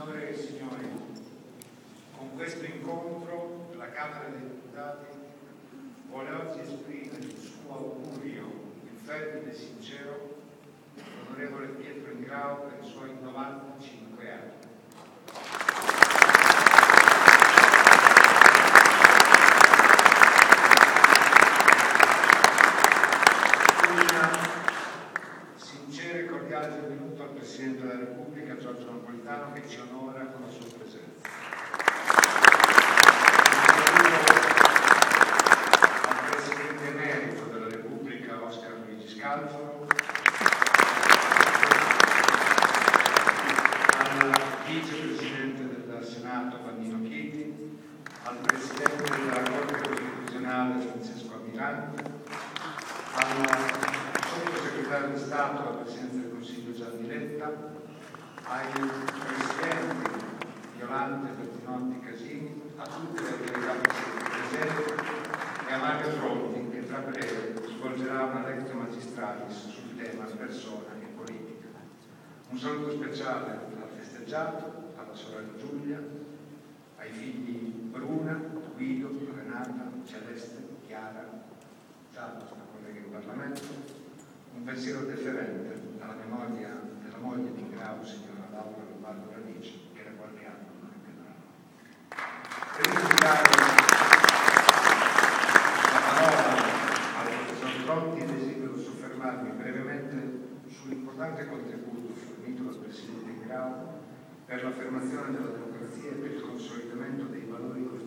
Signore e signori, con questo incontro la Camera dei Deputati vuole oggi esprimere il suo augurio, il fervido e sincero, all'onorevole Pietro Ingrao per i suoi 95 anni. Sincero e cordiale benvenuto al Presidente della Repubblica Giorgio Napolitano, che ci onora con la sua presenza. Al Presidente emerito della Repubblica Oscar Luigi Scalfaro, al Vicepresidente del Senato Vannino Chiti, al Presidente della Corte Costituzionale Francesco Almirante, al Sottosegretario di Stato alla Presidenza del Consiglio Gianni Letta, ai Presidenti Violante, Bertinotti, Casini, a tutte le autorità presenti e a Mario Tronti, che tra breve svolgerà una lectio magistralis sul tema persona e politica. Un saluto speciale al festeggiato, alla sorella Giulia, ai figli Bruna, Guido, Renata, Celeste, Chiara, già nostra collega in Parlamento. Un pensiero deferente alla memoria della moglie di Ingrao, signora Laura Lombardo Radice, che da qualche anno non è più tra noi. Per indicare la parola al professor Tronti, desidero soffermarmi brevemente sull'importante contributo fornito dal Presidente Ingrao per l'affermazione della democrazia e per il consolidamento dei valori costituzionali